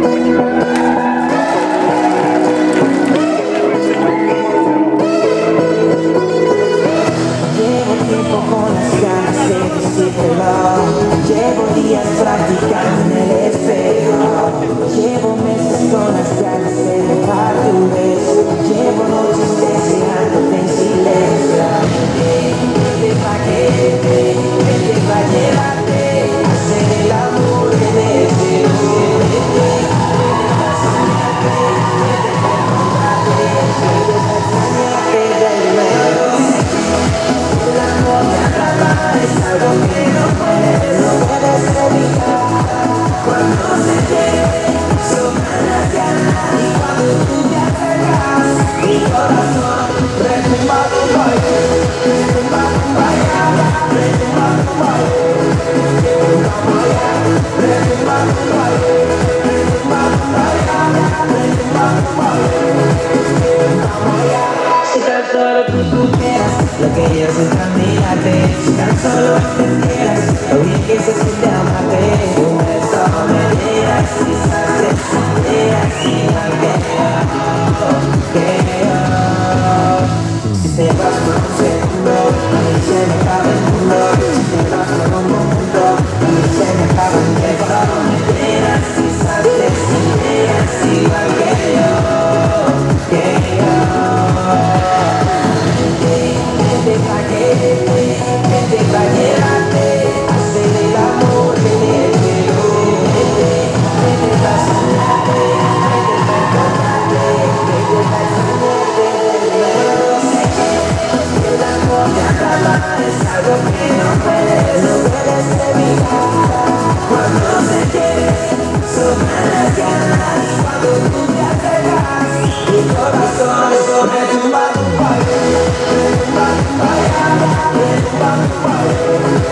Llevo días practicando en el espejo, llevo meses con las ganas de dejar tu beso, llevo noches deseándote en silencio. Vente pa' quererte, vente pa' llevarte, hacer el amor en ese vente pa' soñarte, vente pa' encontrarte, vente pa' extrañarte del nuevo. El amor te atrapa, es algo que no puedes evitar. Cuando se quiere, sobran las ganas, y cuando tú te acercas, mi corazón retumba tu baile, retumba tu baile, retumba tu baile, retumba tu baile, retumba tu baile, retumba tu baile. Si tan solo tú supieras lo que yo siento al mirarte, si tan solo entendieras lo bien que se siente amarte, un beso me dieras, quizás te sintieras igual que yo. Si te vas por un segundo, a mí se me acaba el mundo. Si te vas por un momento, a mí se me acaba el tiempo. Me dieras, quizás te sintieras igual que yo. Vente pa' quererte, vente pa' llevarte, hacer el amor en el cielo. Vente pa' soñarte, vente pa' encontrarte, vente pa' extrañarte del nuevo. Sé que el amor te atrapa, es algo que no puedes evitar. Cuando se quiere, sobran las ganas, y cuando tú te acercas, mi corazón retumba tu baile, retumba tu baile, retumba tu baile,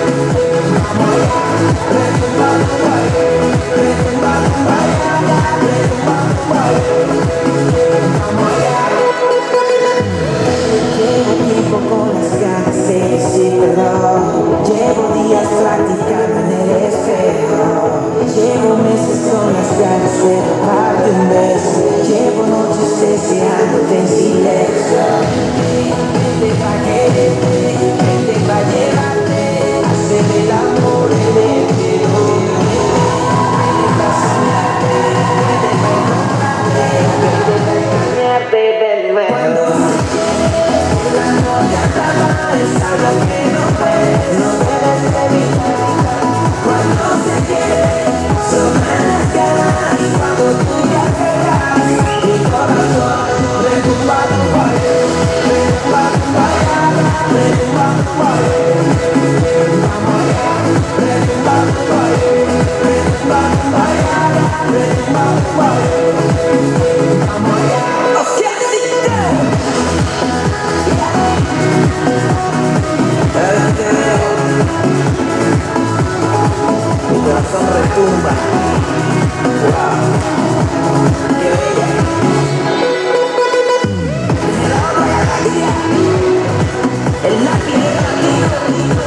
retumba tu baile, retumba tu baile, retumba tu baile. Llevo tiempo con las ganas de decir perdón, llevo días practicando en el espejo, llevo meses con las ganas de darte un beso, llevo noches deseándote en silencio. Vente pa' quererte, vente pa' llevarte, hacer el amor en el cielo. Vente pa' soñarte, vente pa' encontrarte, vente pa' extrañarte del nuevo. Cuando el amor te atrapa, es algo que no puedes evitar. Cuando se quiere, sobran las ganas, y cuando tú te acercas, mi corazón retumba tu baile, retumba tu baile, retumba tu baile, retumba tu baile, retumba tu baile, retumba tu baile. Vamos allá. Mi corazón retumba. Wow. Qué bella. En la galaxia, en la tierra,